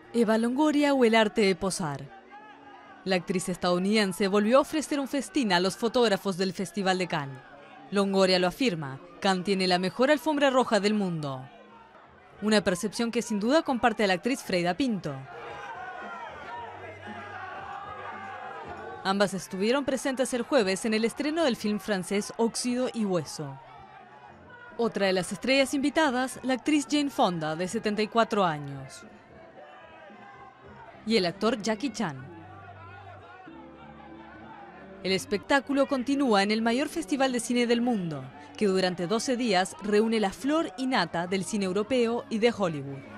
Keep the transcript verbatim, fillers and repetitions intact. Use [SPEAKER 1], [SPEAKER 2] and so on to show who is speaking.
[SPEAKER 1] Eva Longoria o el arte de posar. La actriz estadounidense volvió a ofrecer un festín a los fotógrafos del Festival de Cannes. Longoria lo afirma: Cannes tiene la mejor alfombra roja del mundo. Una percepción que sin duda comparte la actriz Freida Pinto. Ambas estuvieron presentes el jueves en el estreno del film francés Óxido y Hueso. Otra de las estrellas invitadas, la actriz Jane Fonda, de setenta y cuatro años. Y el actor Jackie Chan. El espectáculo continúa en el mayor festival de cine del mundo, que durante doce días reúne la flor y nata del cine europeo y de Hollywood.